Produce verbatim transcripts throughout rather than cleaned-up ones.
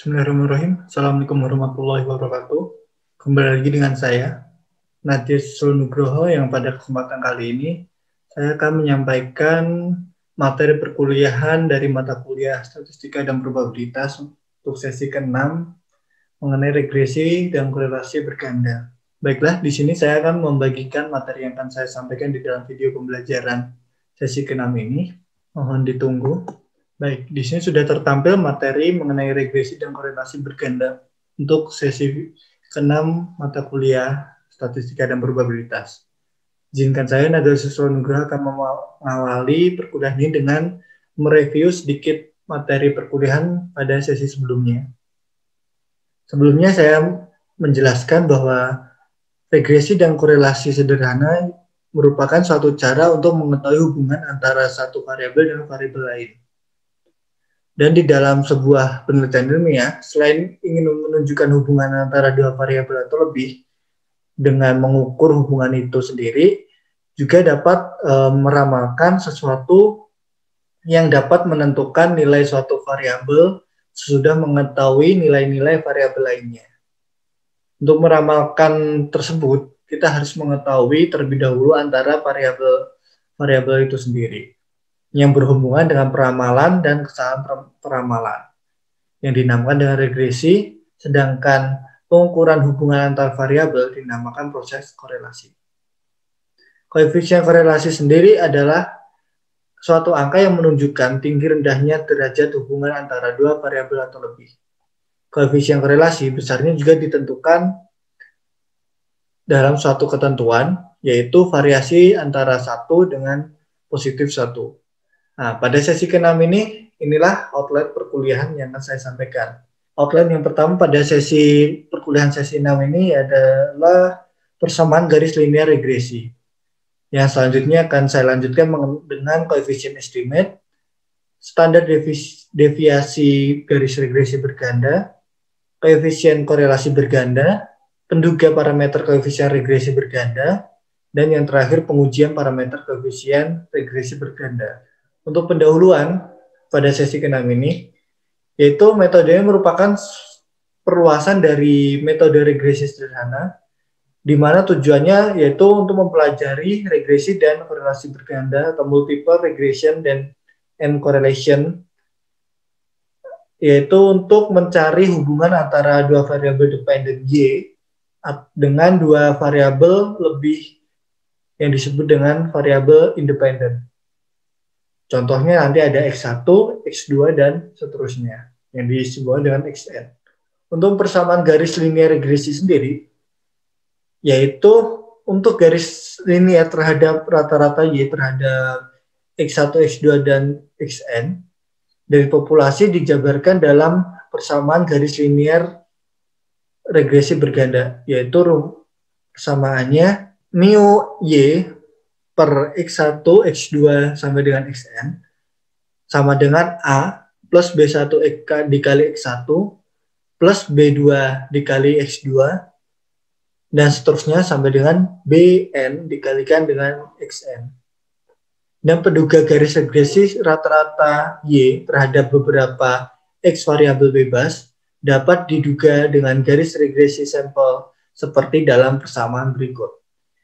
Bismillahirrahmanirrahim. Assalamualaikum warahmatullahi wabarakatuh. Kembali lagi dengan saya, Nadir Sulnugroho, yang pada kesempatan kali ini saya akan menyampaikan materi perkuliahan dari mata kuliah Statistika dan Probabilitas untuk sesi keenam mengenai regresi dan korelasi berganda. Baiklah, di sini saya akan membagikan materi yang akan saya sampaikan di dalam video pembelajaran sesi keenam ini. Mohon ditunggu. Baik, di sini sudah tertampil materi mengenai regresi dan korelasi berganda untuk sesi keenam mata kuliah Statistika dan Probabilitas. Izinkan saya, Nadir Sulnugroho, akan mengawali perkuliahan ini dengan mereview sedikit materi perkuliahan pada sesi sebelumnya. Sebelumnya saya menjelaskan bahwa regresi dan korelasi sederhana merupakan suatu cara untuk mengetahui hubungan antara satu variabel dan variabel lain. Dan di dalam sebuah penelitian ilmiah, selain ingin menunjukkan hubungan antara dua variabel atau lebih dengan mengukur hubungan itu sendiri, juga dapat e, meramalkan sesuatu yang dapat menentukan nilai suatu variabel sesudah mengetahui nilai-nilai variabel lainnya. Untuk meramalkan tersebut, kita harus mengetahui terlebih dahulu antara variabel variabel itu sendiri, yang berhubungan dengan peramalan dan kesalahan peramalan, yang dinamakan dengan regresi, sedangkan pengukuran hubungan antar variabel dinamakan proses korelasi. Koefisien korelasi sendiri adalah suatu angka yang menunjukkan tinggi rendahnya derajat hubungan antara dua variabel atau lebih. Koefisien korelasi besarnya juga ditentukan dalam suatu ketentuan, yaitu variasi antara satu dengan positif satu. Nah, pada sesi keenam ini, inilah outline perkuliahan yang akan saya sampaikan. Outline yang pertama pada sesi perkuliahan sesi enam ini adalah persamaan garis linear regresi. Yang selanjutnya akan saya lanjutkan dengan koefisien estimate, standar deviasi garis regresi berganda, koefisien korelasi berganda, penduga parameter koefisien regresi berganda, dan yang terakhir pengujian parameter koefisien regresi berganda. Untuk pendahuluan pada sesi keenam ini, yaitu metodenya merupakan perluasan dari metode regresi sederhana, di mana tujuannya yaitu untuk mempelajari regresi dan korelasi berganda atau multiple regression dan and correlation, yaitu untuk mencari hubungan antara dua variabel dependent Y dengan dua variabel lebih yang disebut dengan variabel independent. Contohnya nanti ada X satu, X dua, dan seterusnya, yang disebut dengan X N. Untuk persamaan garis linear regresi sendiri, yaitu untuk garis linear terhadap rata-rata Y terhadap X satu, X dua, dan X N, dari populasi dijabarkan dalam persamaan garis linear regresi berganda, yaitu persamaannya mu Y per X satu, X dua sampai dengan Xn sama dengan A plus B satu dikali X satu plus B dua dikali X dua dan seterusnya sampai dengan Bn dikalikan dengan Xn. Dan penduga garis regresi rata-rata Y terhadap beberapa X variabel bebas dapat diduga dengan garis regresi sampel seperti dalam persamaan berikut.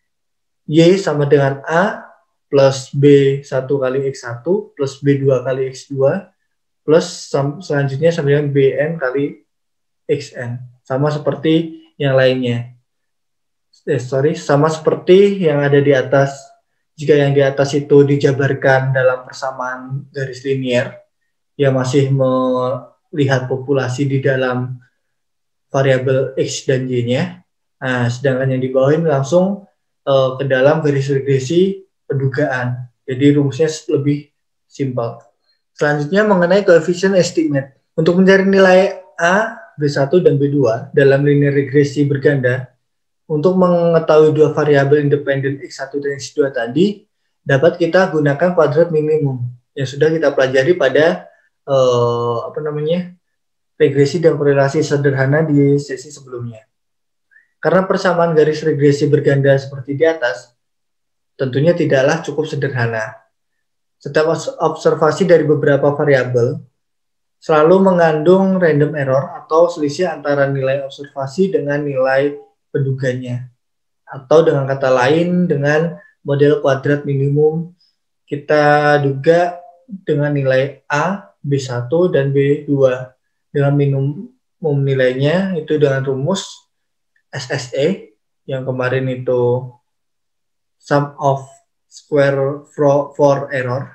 Y sama dengan A plus B satu kali X satu plus B dua kali X dua plus selanjutnya sama dengan Bn kali Xn. Sama seperti yang lainnya. Eh, sorry, sama seperti yang ada di atas. Jika yang di atas itu dijabarkan dalam persamaan garis linear, yang masih melihat populasi di dalam variabel X dan Y-nya. Nah, sedangkan yang di bawah ini langsung ke dalam garis regresi pendugaan. Jadi rumusnya lebih simpel. Selanjutnya mengenai koefisien estimate. Untuk mencari nilai A, B satu, dan B dua dalam linear regresi berganda, untuk mengetahui dua variabel independen X satu dan X dua tadi, dapat kita gunakan kuadrat minimum yang sudah kita pelajari pada eh, apa namanya regresi dan korelasi sederhana di sesi sebelumnya. Karena persamaan garis regresi berganda seperti di atas, tentunya tidaklah cukup sederhana. Setiap observasi dari beberapa variabel selalu mengandung random error atau selisih antara nilai observasi dengan nilai penduganya. Atau dengan kata lain, dengan model kuadrat minimum, kita duga dengan nilai A, B satu, dan B dua. Dengan minimum nilainya itu dengan rumus S S E, yang kemarin itu sum of square for error,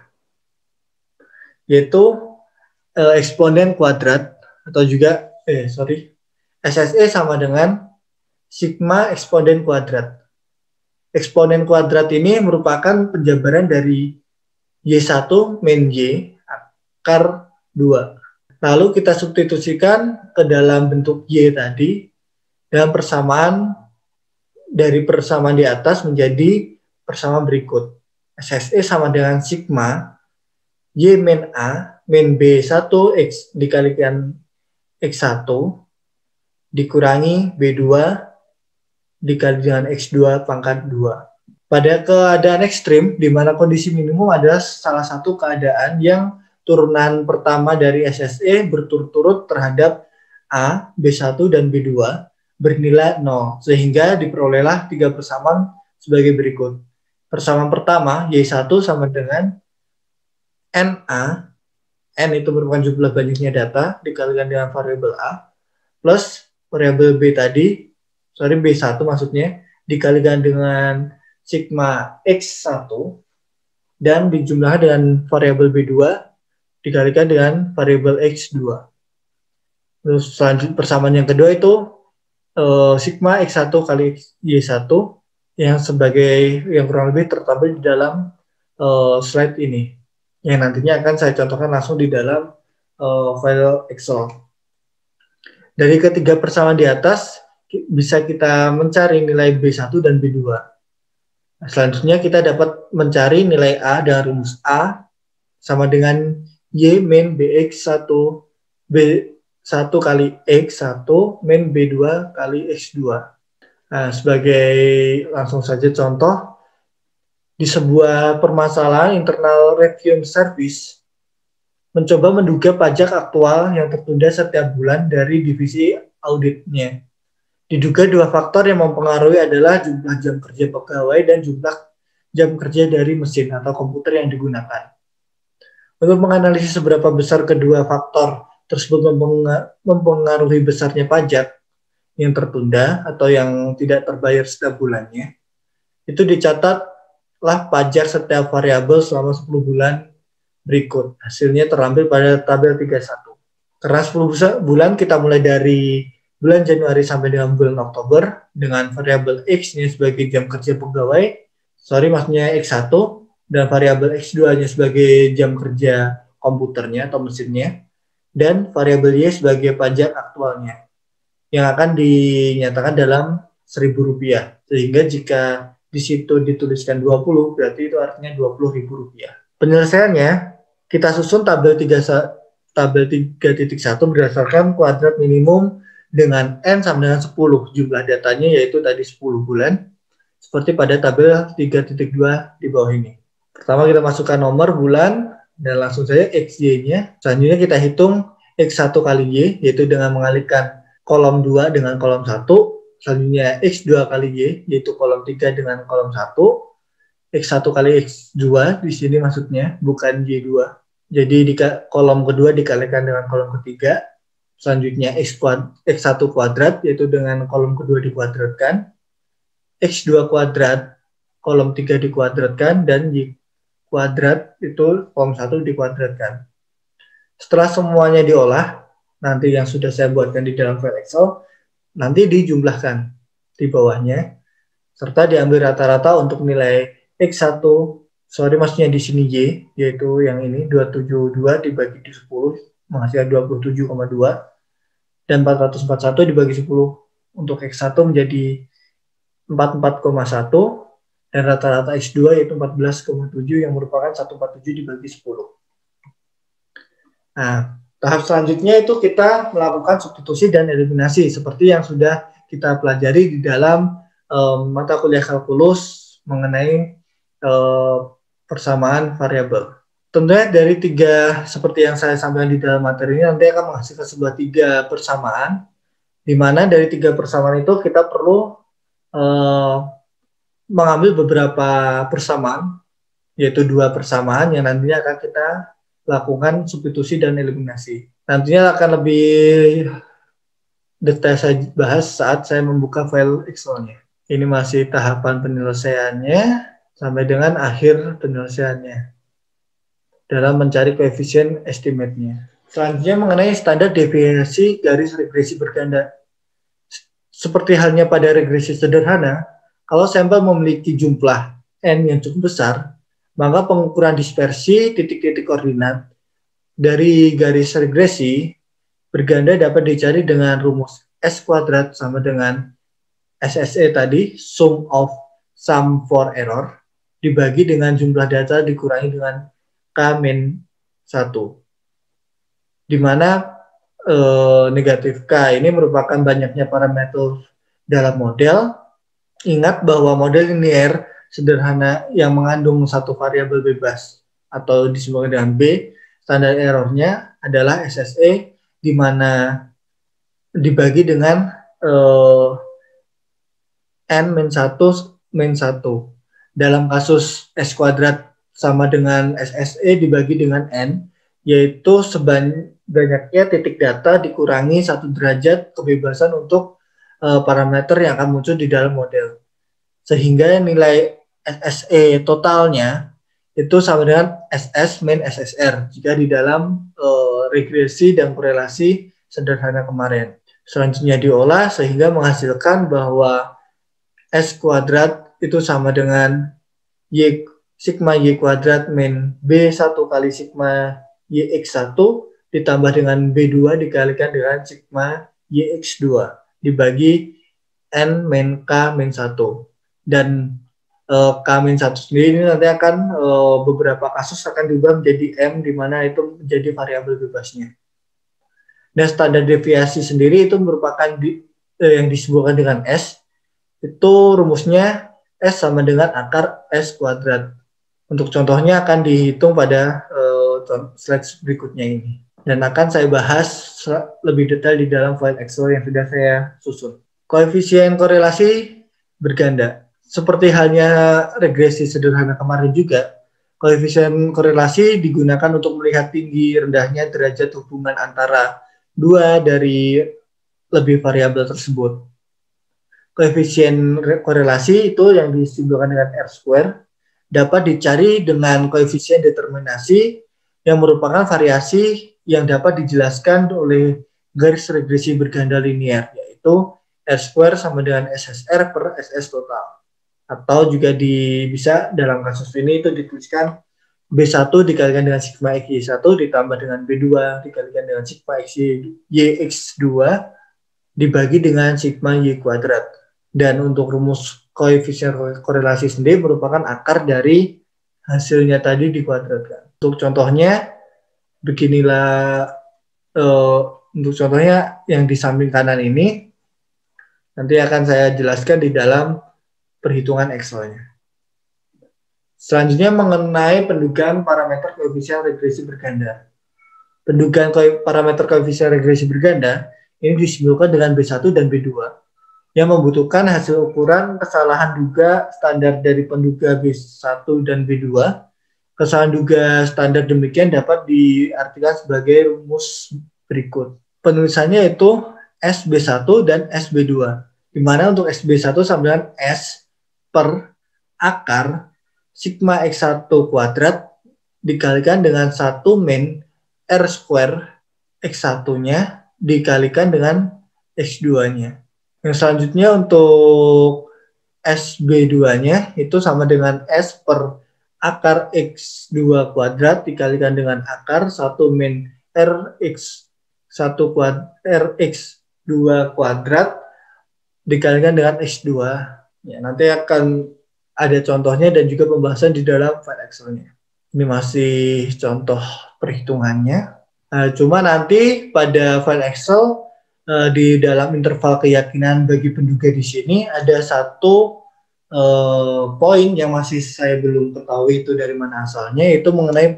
yaitu eh, eksponen kuadrat, atau juga, eh sorry, S S E sama dengan sigma eksponen kuadrat. Eksponen kuadrat ini merupakan penjabaran dari Y satu min Y akar dua. Lalu kita substitusikan ke dalam bentuk Y tadi dengan persamaan dari persamaan di atas menjadi persamaan berikut. S S E sama dengan sigma Y min A min B satu X dikalikan X satu dikurangi B dua dikali dengan X dua pangkat dua. Pada keadaan ekstrim, di mana kondisi minimum adalah salah satu keadaan yang turunan pertama dari S S E berturut-turut terhadap A, B satu, dan B dua bernilai nol, sehingga diperolehlah tiga persamaan sebagai berikut. Persamaan pertama, Y satu sama dengan N A, N itu merupakan jumlah banyaknya data, dikalikan dengan variabel A, plus variabel B tadi, sorry B satu maksudnya, dikalikan dengan sigma X satu dan dijumlahkan dengan variabel B dua dikalikan dengan variabel X dua. Terus selanjutnya persamaan yang kedua itu uh, sigma X satu kali Y satu yang sebagai yang kurang lebih tertampil di dalam uh, slide ini, yang nantinya akan saya contohkan langsung di dalam uh, file Excel. Dari ketiga persamaan di atas bisa kita mencari nilai B satu dan B dua. Nah, selanjutnya kita dapat mencari nilai A dengan rumus A sama dengan Y min B X satu B satu kali X satu min B dua kali X dua. Nah, sebagai langsung saja contoh, di sebuah permasalahan internal review service mencoba menduga pajak aktual yang tertunda setiap bulan dari divisi auditnya. Diduga dua faktor yang mempengaruhi adalah jumlah jam kerja pegawai dan jumlah jam kerja dari mesin atau komputer yang digunakan. Untuk menganalisis seberapa besar kedua faktor tersebut mempengaruhi besarnya pajak yang tertunda atau yang tidak terbayar setiap bulannya, itu dicatatlah pajak setiap variabel selama sepuluh bulan berikut. Hasilnya terlampir pada tabel tiga puluh satu. Karena sepuluh bulan kita mulai dari bulan Januari sampai dengan bulan Oktober dengan variabel X nya sebagai jam kerja pegawai, sorry maksudnya X satu, dan variabel X dua nya sebagai jam kerja komputernya atau mesinnya, dan variabel Y sebagai pajak aktualnya yang akan dinyatakan dalam seribu rupiah. Sehingga jika di situ dituliskan dua puluh, berarti itu artinya dua puluh ribu rupiah. Penyelesaiannya, kita susun tabel tiga titik satu berdasarkan kuadrat minimum dengan N sama dengan sepuluh, jumlah datanya yaitu tadi sepuluh bulan, seperti pada tabel tiga titik dua di bawah ini. Pertama kita masukkan nomor bulan, dan langsung saja X Y-nya. Selanjutnya kita hitung X satu kali Y, yaitu dengan mengalihkan kolom dua dengan kolom satu. Selanjutnya X dua kali Y, yaitu kolom tiga dengan kolom satu. X satu kali X dua, di sini maksudnya, bukan Y dua. Jadi di kolom kedua dikalikan dengan kolom ketiga. Selanjutnya X, kuad, X satu kuadrat, yaitu dengan kolom kedua dikuadratkan. X dua kuadrat, kolom tiga dikuadratkan, dan Y kuadrat itu kolom satu dikuadratkan. Setelah semuanya diolah, nanti yang sudah saya buatkan di dalam file Excel, nanti dijumlahkan di bawahnya, serta diambil rata-rata untuk nilai X satu, sorry maksudnya di sini Y, yaitu yang ini, dua ratus tujuh puluh dua dibagi di sepuluh, menghasilkan dua puluh tujuh koma dua, dan empat ratus empat puluh satu dibagi sepuluh untuk X satu menjadi empat puluh empat koma satu, dan rata-rata X dua yaitu empat belas koma tujuh yang merupakan seratus empat puluh tujuh dibagi sepuluh. Nah, tahap selanjutnya itu kita melakukan substitusi dan eliminasi seperti yang sudah kita pelajari di dalam um, mata kuliah kalkulus mengenai um, persamaan variabel. Tentunya dari tiga, seperti yang saya sampaikan di dalam materi ini, nanti akan menghasilkan sebuah tiga persamaan, di mana dari tiga persamaan itu kita perlu uh, mengambil beberapa persamaan, yaitu dua persamaan yang nantinya akan kita lakukan substitusi dan eliminasi. Nantinya akan lebih detail saya bahas saat saya membuka file Excel-nya. Ini masih tahapan penyelesaiannya sampai dengan akhir penyelesaiannya dalam mencari koefisien estimate-nya. Selanjutnya mengenai standar deviasi garis regresi berganda. Seperti halnya pada regresi sederhana, kalau sampel memiliki jumlah N yang cukup besar, maka pengukuran dispersi titik-titik koordinat dari garis regresi berganda dapat dicari dengan rumus S kuadrat sama dengan S S E tadi, sum of sum for error, dibagi dengan jumlah data dikurangi dengan K min satu. Di mana eh, negatif K ini merupakan banyaknya parameter dalam model. Ingat bahwa model linear sederhana yang mengandung satu variabel bebas atau disebut dengan B, standar errornya adalah S S E, di mana dibagi dengan eh, N min satu min satu. Dalam kasus S kuadrat sama dengan S S E dibagi dengan N, yaitu sebanyaknya titik data dikurangi satu derajat kebebasan untuk uh, parameter yang akan muncul di dalam model. Sehingga nilai S S E totalnya itu sama dengan S S min S S R jika di dalam uh, regresi dan korelasi sederhana kemarin. Selanjutnya diolah sehingga menghasilkan bahwa S kuadrat itu sama dengan Y sigma Y kuadrat min B satu kali sigma Y X satu ditambah dengan B dua dikalikan dengan sigma Y X dua dibagi N min K min satu. Dan e, K min satu sendiri ini nanti akan e, beberapa kasus akan diubah menjadi M, di mana itu menjadi variabel bebasnya. Dan standar deviasi sendiri itu merupakan di, eh, yang disebutkan dengan S, itu rumusnya S sama dengan akar S kuadrat. Untuk contohnya akan dihitung pada uh, slide berikutnya ini. Dan akan saya bahas lebih detail di dalam file Excel yang sudah saya susun. Koefisien korelasi berganda. Seperti halnya regresi sederhana kemarin juga, koefisien korelasi digunakan untuk melihat tinggi rendahnya derajat hubungan antara dua dari lebih variabel tersebut. Koefisien korelasi itu yang disimbolkan dengan R square dapat dicari dengan koefisien determinasi yang merupakan variasi yang dapat dijelaskan oleh garis regresi berganda linear, yaitu R square sama dengan S S R per S S total. Atau juga di, bisa dalam kasus ini itu dituliskan B satu dikalikan dengan sigma X Y satu ditambah dengan B dua dikalikan dengan sigma X Y X dua dibagi dengan sigma Y kuadrat. Dan untuk rumus koefisien korelasi sendiri merupakan akar dari hasilnya tadi dikuadratkan. Untuk contohnya, beginilah uh, untuk contohnya yang di samping kanan ini, nanti akan saya jelaskan di dalam perhitungan Excel-nya. Selanjutnya mengenai pendugaan parameter koefisien regresi berganda. Pendugaan parameter koefisien regresi berganda ini disimbolkan dengan B satu dan B dua. Yang membutuhkan hasil ukuran kesalahan duga standar dari penduga B satu dan B dua. Kesalahan duga standar demikian dapat diartikan sebagai rumus berikut. Penulisannya itu S B satu dan S B dua, di mana untuk S B satu sama dengan S per akar sigma X satu kuadrat dikalikan dengan satu min R square X satu-nya dikalikan dengan X dua-nya. Yang selanjutnya untuk S B dua-nya itu sama dengan S per akar X dua kuadrat dikalikan dengan akar satu min R X satu kuadrat R X dua kuadrat dikalikan dengan X dua. Ya, nanti akan ada contohnya dan juga pembahasan di dalam file Excel-nya. Ini masih contoh perhitungannya. Nah, cuma nanti pada file Excel Uh, di dalam interval keyakinan bagi penduga di sini ada satu uh, poin yang masih saya belum ketahui itu dari mana asalnya, itu mengenai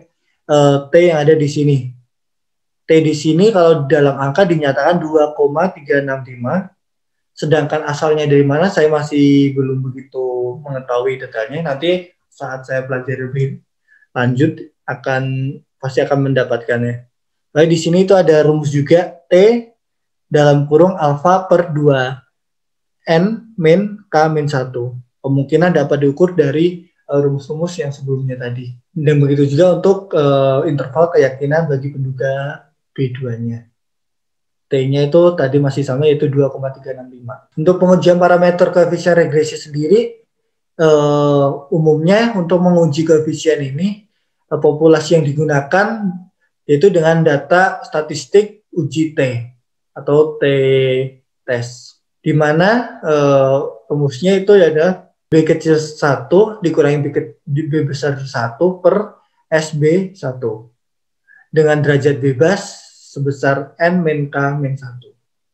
uh, T yang ada di sini. T di sini kalau dalam angka dinyatakan dua koma tiga enam lima, sedangkan asalnya dari mana saya masih belum begitu mengetahui detailnya. Nanti saat saya pelajari lebih lanjut akan pasti akan mendapatkannya. Lalu di sini itu ada rumus juga T dalam kurung alfa per dua N min K min satu. Kemungkinan dapat diukur dari uh, rumus-rumus yang sebelumnya tadi. Dan begitu juga untuk uh, interval keyakinan bagi penduga B dua-nya. T-nya itu tadi masih sama, yaitu dua koma tiga enam lima. Untuk pengujian parameter koefisien regresi sendiri, uh, umumnya untuk menguji koefisien ini, uh, populasi yang digunakan yaitu dengan data statistik uji T atau T-test, di mana uh, rumusnya itu adalah B kecil satu dikurangi B, ke, B besar satu per S B satu dengan derajat bebas sebesar N min K min satu.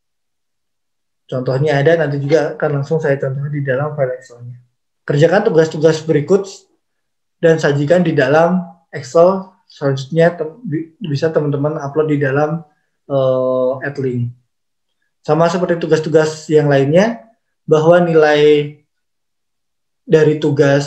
Contohnya ada, nanti juga akan langsung saya contohkan di dalam file Excel-nya. Kerjakan tugas-tugas berikut dan sajikan di dalam Excel. Selanjutnya tem bisa teman-teman upload di dalam uh, Adlink. Sama seperti tugas-tugas yang lainnya, bahwa nilai dari tugas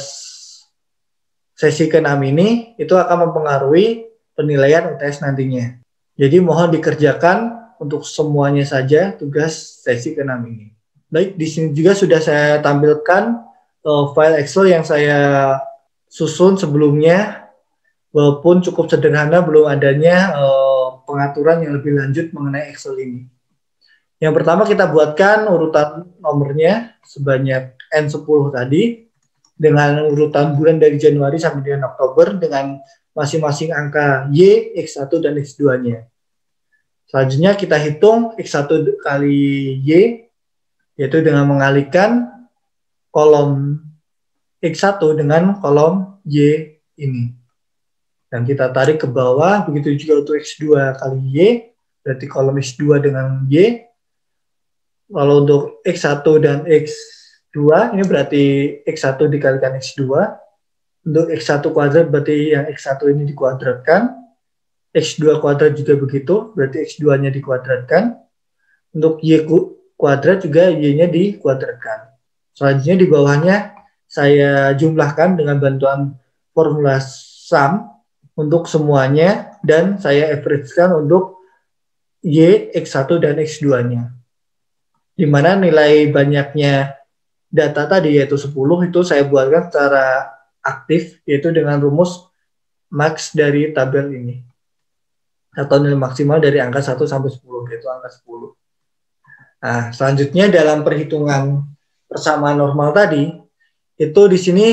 sesi keenam ini itu akan mempengaruhi penilaian U T S nantinya. Jadi mohon dikerjakan untuk semuanya saja tugas sesi keenam ini. Baik, di sini juga sudah saya tampilkan uh, file Excel yang saya susun sebelumnya, walaupun cukup sederhana, belum adanya uh, pengaturan yang lebih lanjut mengenai Excel ini. Yang pertama kita buatkan urutan nomornya sebanyak N sepuluh tadi, dengan urutan bulan dari Januari sampai dengan Oktober dengan masing-masing angka Y, X satu, dan X dua-nya. Selanjutnya kita hitung X satu kali Y, yaitu dengan mengalihkan kolom X satu dengan kolom Y ini. Dan kita tarik ke bawah, begitu juga untuk X dua kali Y, berarti kolom X dua dengan Y. Lalu untuk X satu dan X dua, ini berarti X satu dikalikan X dua. Untuk X satu kuadrat berarti yang X satu ini dikuadratkan. X dua kuadrat juga begitu, berarti X dua-nya dikuadratkan. Untuk Y kuadrat juga Y-nya dikuadratkan. Selanjutnya di bawahnya saya jumlahkan dengan bantuan formula sum untuk semuanya, dan saya average-kan untuk Y, X satu, dan X dua-nya. Di mana nilai banyaknya data tadi yaitu sepuluh itu saya buatkan secara aktif, yaitu dengan rumus max dari tabel ini, atau nilai maksimal dari angka satu sampai sepuluh, yaitu angka sepuluh. Nah, selanjutnya dalam perhitungan persamaan normal tadi, itu di sini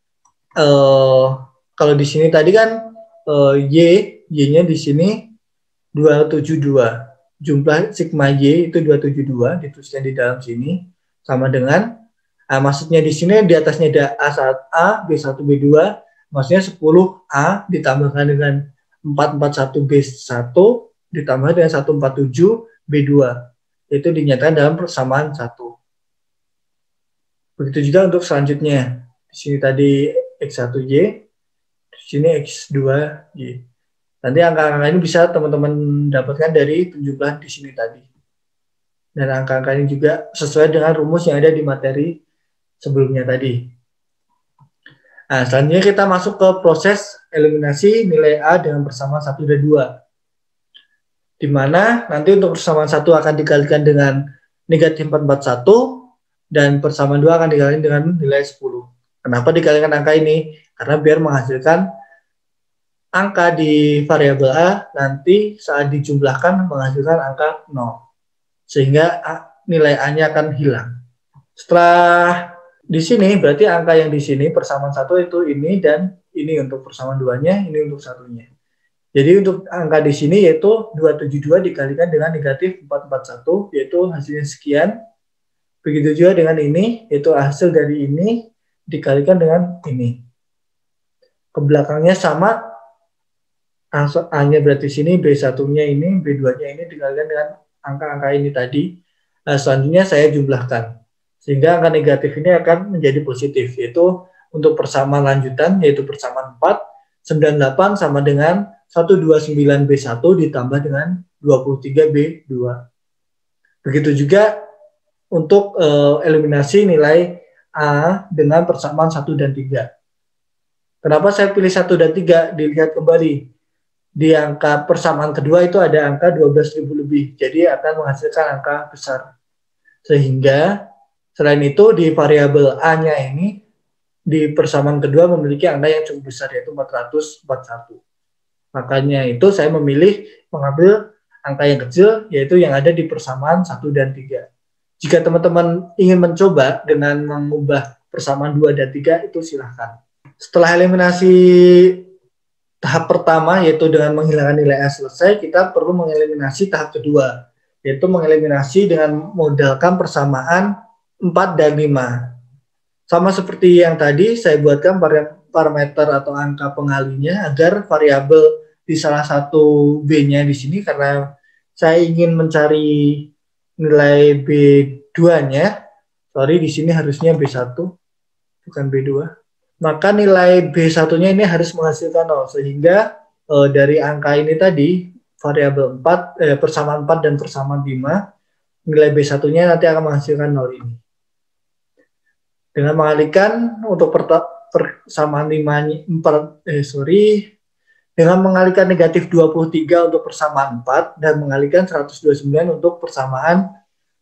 eh, kalau di sini tadi kan eh, Y, Y-nya di sini dua ratus tujuh puluh dua. Jumlah sigma Y itu dua ratus tujuh puluh dua, dituliskan di dalam sini, sama dengan, nah, maksudnya di sini di atasnya ada A satu, A, B satu, B dua, maksudnya sepuluh A ditambahkan dengan empat ratus empat puluh satu B satu ditambah dengan seratus empat puluh tujuh B dua. Itu dinyatakan dalam persamaan satu. Begitu juga untuk selanjutnya. Di sini tadi X satu Y, di sini X dua Y. Nanti angka-angka ini bisa teman-teman dapatkan dari penjumlahan di sini tadi. Dan angka-angka ini juga sesuai dengan rumus yang ada di materi sebelumnya tadi. Nah, selanjutnya kita masuk ke proses eliminasi nilai A dengan persamaan satu dan dua. Di mana nanti untuk persamaan satu akan dikalikan dengan negatif empat ratus empat puluh satu, dan persamaan dua akan dikalikan dengan nilai sepuluh. Kenapa dikalikan angka ini? Karena biar menghasilkan angka di variabel A nanti saat dijumlahkan menghasilkan angka nol. Sehingga nilai A-nya akan hilang. Setelah di sini berarti angka yang di sini persamaan satu itu ini, dan ini untuk persamaan duanya, ini untuk satunya. Jadi untuk angka di sini yaitu dua ratus tujuh puluh dua dikalikan dengan negatif empat ratus empat puluh satu, yaitu hasilnya sekian. Begitu juga dengan ini, yaitu hasil dari ini dikalikan dengan ini. Kebelakangnya sama, A-nya berarti sini, B satu-nya ini, B dua-nya ini dikalikan dengan angka-angka ini tadi. Nah, selanjutnya saya jumlahkan. Sehingga angka negatif ini akan menjadi positif, yaitu untuk persamaan lanjutan, yaitu persamaan empat, sembilan puluh delapan sama dengan seratus dua puluh sembilan B satu ditambah dengan dua puluh tiga B dua. Begitu juga untuk uh, eliminasi nilai A dengan persamaan satu dan tiga. Kenapa saya pilih satu dan tiga? Dilihat kembali. Di angka persamaan kedua itu ada angka dua belas ribu lebih. Jadi akan menghasilkan angka besar. Sehingga selain itu di variabel A-nya ini di persamaan kedua memiliki angka yang cukup besar, yaitu empat ratus empat puluh satu. Makanya itu saya memilih mengambil angka yang kecil, yaitu yang ada di persamaan satu dan tiga. Jika teman-teman ingin mencoba dengan mengubah persamaan dua dan tiga, itu silahkan. Setelah eliminasi tahap pertama, yaitu dengan menghilangkan nilai A selesai, kita perlu mengeliminasi tahap kedua, yaitu mengeliminasi dengan modalkan persamaan empat dan lima. Sama seperti yang tadi, saya buatkan parameter atau angka pengalinya agar variabel di salah satu B-nya di sini, karena saya ingin mencari nilai B dua-nya, sorry di sini harusnya B satu, bukan B dua. Maka nilai B satu-nya ini harus menghasilkan nol, sehingga eh, dari angka ini tadi, variabel empat, eh, persamaan empat dan persamaan lima, nilai B satu-nya nanti akan menghasilkan nol ini. Dengan mengalihkan untuk persamaan lima, empat, eh sorry, dengan mengalihkan negatif dua puluh tiga untuk persamaan empat dan mengalihkan seratus dua puluh sembilan untuk persamaan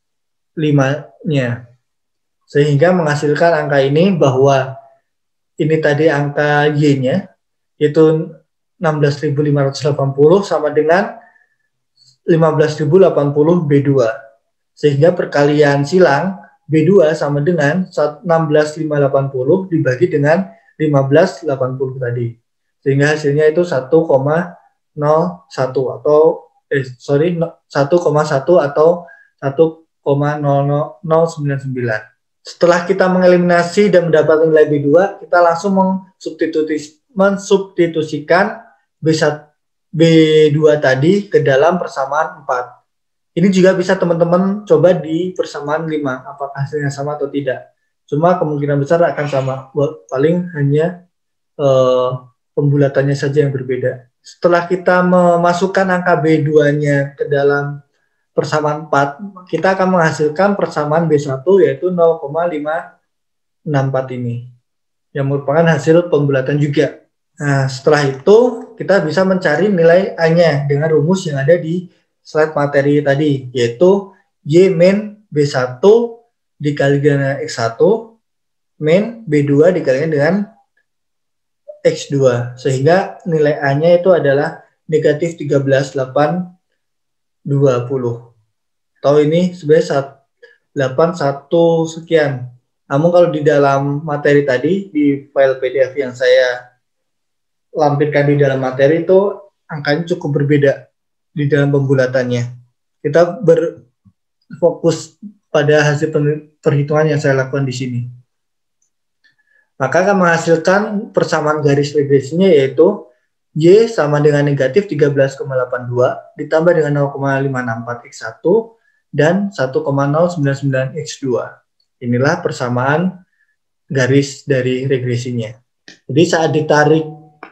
lima-nya. Sehingga menghasilkan angka ini bahwa ini tadi angka Y-nya, yaitu enam belas ribu lima ratus delapan puluh sama dengan lima belas ribu delapan puluh B dua. Sehingga perkalian silang B dua sama dengan enam belas ribu lima ratus delapan puluh dibagi dengan lima belas ribu delapan puluh tadi. Sehingga hasilnya itu satu koma nol satu atau eh sorry satu koma satu atau satu koma nol nol sembilan sembilan. Setelah kita mengeliminasi dan mendapatkan nilai B dua, kita langsung mensubstitusi, mensubstitusikan B satu, B dua tadi ke dalam persamaan empat. Ini juga bisa teman-teman coba di persamaan lima, apakah hasilnya sama atau tidak. Cuma kemungkinan besar akan sama, paling hanya eh, pembulatannya saja yang berbeda. Setelah kita memasukkan angka B dua-nya ke dalam persamaan empat, kita akan menghasilkan persamaan B satu yaitu nol koma lima enam empat ini, yang merupakan hasil pembulatan juga. Nah, setelah itu kita bisa mencari nilai A-nya dengan rumus yang ada di slide materi tadi, yaitu Y min B satu dikalikan dengan X satu min B dua dikalikan dengan X dua, sehingga nilai A-nya itu adalah negatif tiga belas ribu delapan ratus dua puluh. Atau ini sebenarnya delapan puluh satu sekian. Namun kalau di dalam materi tadi, di file P D F yang saya lampirkan di dalam materi itu, angkanya cukup berbeda di dalam pembulatannya. Kita berfokus pada hasil perhitungan yang saya lakukan di sini. Maka akan menghasilkan persamaan garis regresinya yaitu Y sama dengan negatif tiga belas koma delapan dua ditambah dengan nol koma lima enam empat X satu dan satu koma nol sembilan sembilan X dua. Inilah persamaan garis dari regresinya. Jadi saat ditarik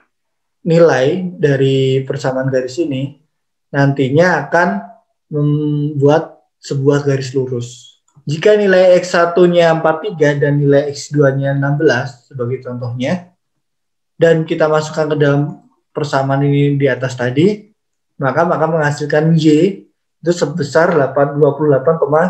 nilai dari persamaan garis ini, nantinya akan membuat sebuah garis lurus. Jika nilai X satu-nya empat puluh tiga dan nilai X dua-nya enam belas sebagai contohnya, dan kita masukkan ke dalam persamaan ini di atas tadi, maka maka menghasilkan Y itu sebesar dua puluh delapan koma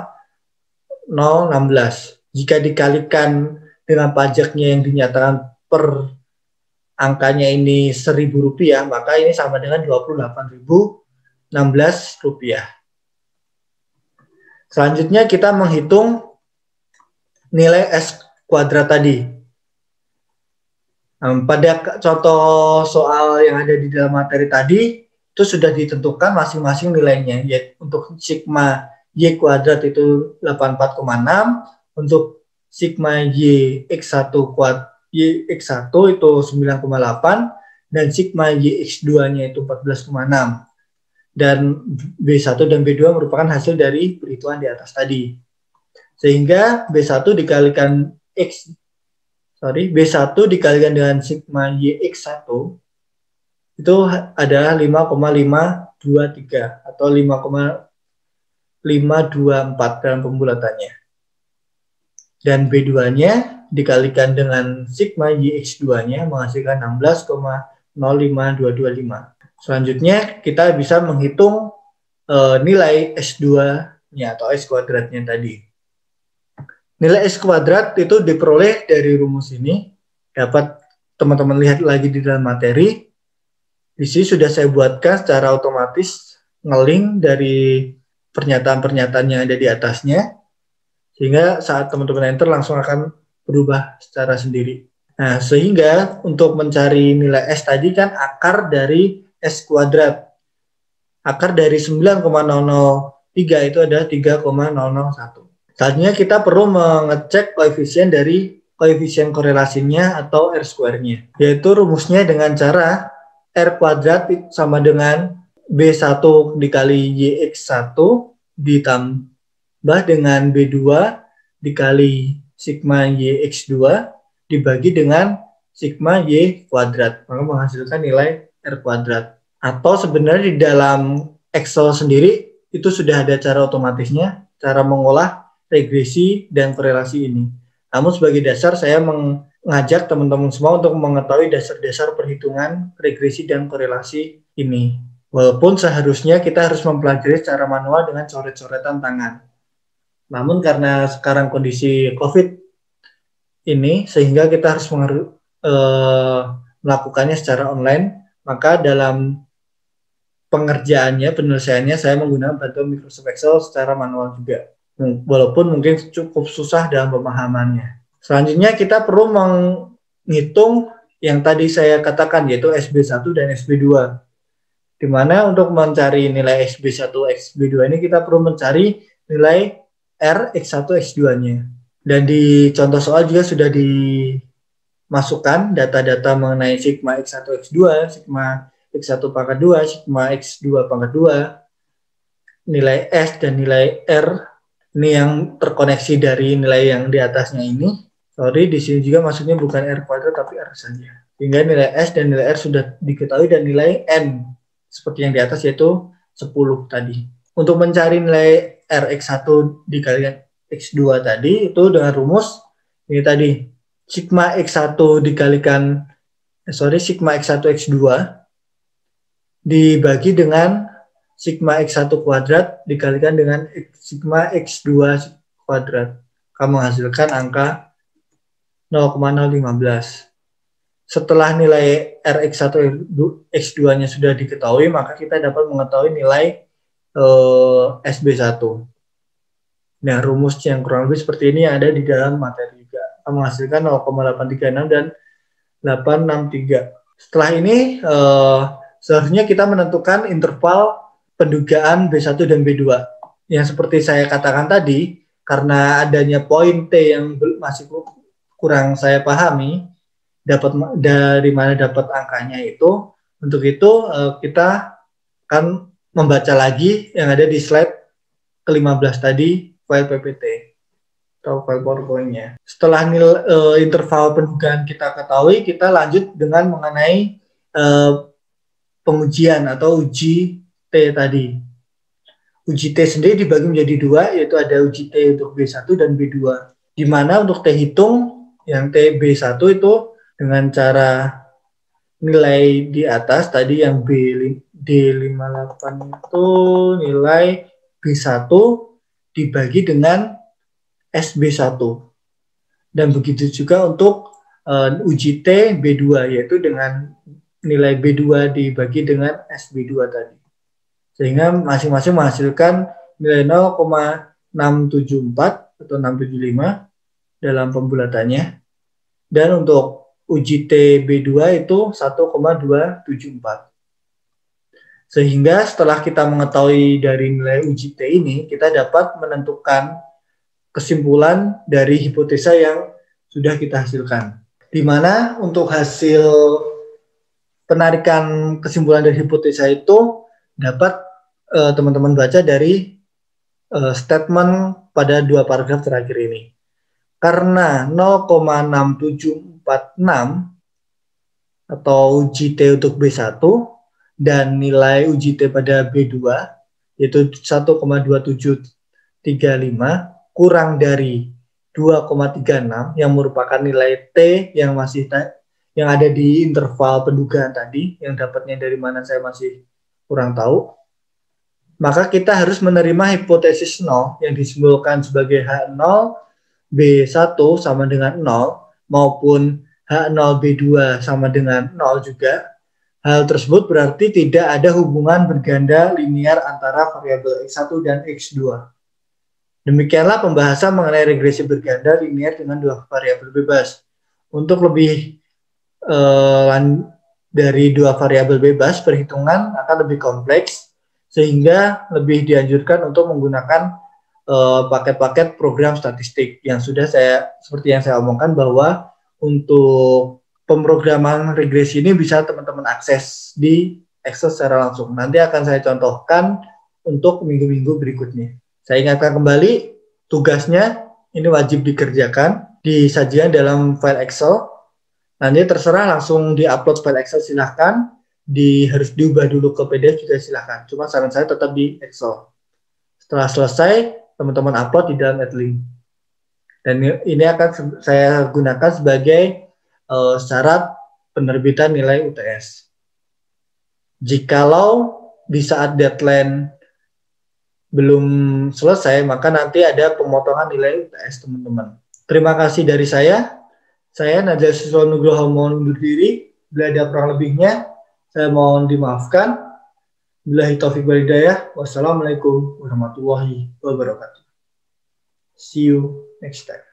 nol satu enam. Jika dikalikan dengan pajaknya yang dinyatakan per angkanya ini seribu rupiah, maka ini sama dengan dua puluh delapan ribu enam belas rupiah. Selanjutnya kita menghitung nilai S kuadrat tadi. Nah, pada contoh soal yang ada di dalam materi tadi, itu sudah ditentukan masing-masing nilainya. Yaitu untuk sigma Y kuadrat itu delapan puluh empat koma enam, untuk sigma Y X satu kuadrat Y X satu itu sembilan koma delapan, dan sigma Y X dua-nya itu empat belas koma enam. Dan B satu dan B dua merupakan hasil dari perhitungan di atas tadi. Sehingga B satu dikalikan X sorry, B satu dikalikan dengan sigma Y X satu itu adalah lima koma lima dua tiga atau lima koma lima dua empat dalam pembulatannya. Dan B dua-nya dikalikan dengan sigma Y X dua-nya menghasilkan enam belas koma nol lima dua dua lima. Selanjutnya kita bisa menghitung uh, nilai S dua-nya atau S kuadratnya tadi. Nilai S kuadrat itu diperoleh dari rumus ini. Dapat teman-teman lihat lagi di dalam materi. Di sini sudah saya buatkan secara otomatis nge-link dari pernyataan-pernyataan yang ada di atasnya. Sehingga saat teman-teman enter langsung akan berubah secara sendiri. Nah, sehingga untuk mencari nilai S tadi kan akar dari S kuadrat. Akar dari sembilan koma nol nol tiga itu adalah tiga koma nol nol satu. Selanjutnya kita perlu mengecek koefisien dari koefisien korelasinya atau R square-nya. Yaitu rumusnya dengan cara R kuadrat sama dengan B satu dikali Y X satu ditambah dengan B dua dikali sigma Y X dua dibagi dengan sigma Y kuadrat. Maka menghasilkan nilai R kuadrat. Atau sebenarnya di dalam Excel sendiri itu sudah ada cara otomatisnya, cara mengolah regresi dan korelasi ini. Namun sebagai dasar saya mengajak teman-teman semua untuk mengetahui dasar-dasar perhitungan regresi dan korelasi ini. Walaupun seharusnya kita harus mempelajari secara manual dengan coret-coretan tangan. Namun karena sekarang kondisi COVID ini, sehingga kita harus mengeru, eh, melakukannya secara online, maka dalam pengerjaannya, penyelesaiannya, saya menggunakan bantuan Microsoft Excel secara manual juga. Walaupun mungkin cukup susah dalam pemahamannya. Selanjutnya kita perlu menghitung yang tadi saya katakan, yaitu S B satu dan S B dua. Di mana untuk mencari nilai S B satu, S B dua ini kita perlu mencari nilai R X satu, X dua-nya. Dan di contoh soal juga sudah dimasukkan data-data mengenai sigma X satu, X dua, sigma X satu pangkat dua, sigma X dua pangkat dua, nilai S dan nilai R. Ini yang terkoneksi dari nilai yang di atasnya ini. Sorry, di sini juga maksudnya bukan R kuadrat tapi R saja. Sehingga nilai S dan nilai R sudah diketahui dan nilai N seperti yang di atas yaitu sepuluh tadi. Untuk mencari nilai R X satu dikalikan X dua tadi itu dengan rumus ini tadi. Sigma X satu dikalikan eh, sorry sigma X satu X dua dibagi dengan sigma X satu kuadrat dikalikan dengan sigma X dua kuadrat. Akan menghasilkan angka nol koma nol lima belas. Setelah nilai R X satu X dua-nya sudah diketahui, maka kita dapat mengetahui nilai eh, S B satu. Nah, rumus yang kurang lebih seperti ini ada di dalam materi juga. Akan menghasilkan nol koma delapan tiga enam dan delapan enam tiga. Setelah ini, eh, seharusnya kita menentukan interval pendugaan B satu dan B dua. Yang seperti saya katakan tadi, karena adanya poin T yang masih kurang saya pahami, dapat dari mana dapat angkanya itu, untuk itu kita akan membaca lagi yang ada di slide ke lima belas tadi, file P P T atau file PowerPoint-nya. Setelah nilai uh, interval pendugaan kita ketahui, kita lanjut dengan mengenai uh, pengujian atau uji T tadi. Uji T sendiri dibagi menjadi dua, yaitu ada uji T untuk B satu dan B dua. Di mana untuk T hitung, yang T B satu itu dengan cara nilai di atas, tadi yang B, D lima puluh delapan itu nilai B satu dibagi dengan S B satu. Dan begitu juga untuk uh, uji T B dua, yaitu dengan nilai B dua dibagi dengan S B dua tadi. Sehingga masing-masing menghasilkan nilai nol koma enam tujuh empat atau enam tujuh lima dalam pembulatannya. Dan untuk uji T B dua itu satu koma dua tujuh empat. Sehingga setelah kita mengetahui dari nilai uji T ini, kita dapat menentukan kesimpulan dari hipotesa yang sudah kita hasilkan. Di mana untuk hasil penarikan kesimpulan dari hipotesa itu dapat teman-teman uh, baca dari uh, statement pada dua paragraf terakhir ini. Karena nol koma enam tujuh empat enam atau U J T untuk B satu dan nilai U J T pada B dua yaitu satu koma dua tujuh tiga lima kurang dari dua koma tiga enam yang merupakan nilai T yang masih yang ada di interval pendugaan tadi, yang dapatnya dari mana saya masih kurang tahu, maka kita harus menerima hipotesis nol yang disimbolkan sebagai H nol B satu sama dengan nol maupun H nol B dua sama dengan nol juga. Hal tersebut berarti tidak ada hubungan berganda linear antara variabel X satu dan X dua. Demikianlah pembahasan mengenai regresi berganda linear dengan dua variabel bebas. Untuk lebih eh, dari dua variabel bebas, perhitungan akan lebih kompleks, sehingga lebih dianjurkan untuk menggunakan paket-paket uh, program statistik yang sudah saya, seperti yang saya omongkan, bahwa untuk pemrograman regresi ini bisa teman-teman akses di Excel secara langsung. Nanti akan saya contohkan untuk minggu-minggu berikutnya. Saya ingatkan kembali, tugasnya ini wajib dikerjakan di sajian dalam file Excel. Nanti terserah langsung di-upload file Excel, silahkan. Di, harus diubah dulu ke P D F juga silahkan. Cuma saran saya tetap di Excel. Setelah selesai, teman-teman upload di dalam Edlink. Dan ini akan saya gunakan sebagai uh, syarat penerbitan nilai U T S. Jikalau di saat deadline belum selesai, maka nanti ada pemotongan nilai U T S, teman-teman. Terima kasih dari saya. Saya Najwa Siswa Nugroho mohon undur diri. Bila ada kurang lebihnya, saya mohon dimaafkan. Billahi taufiq wal hidayah. Wassalamualaikum warahmatullahi wabarakatuh. See you next time.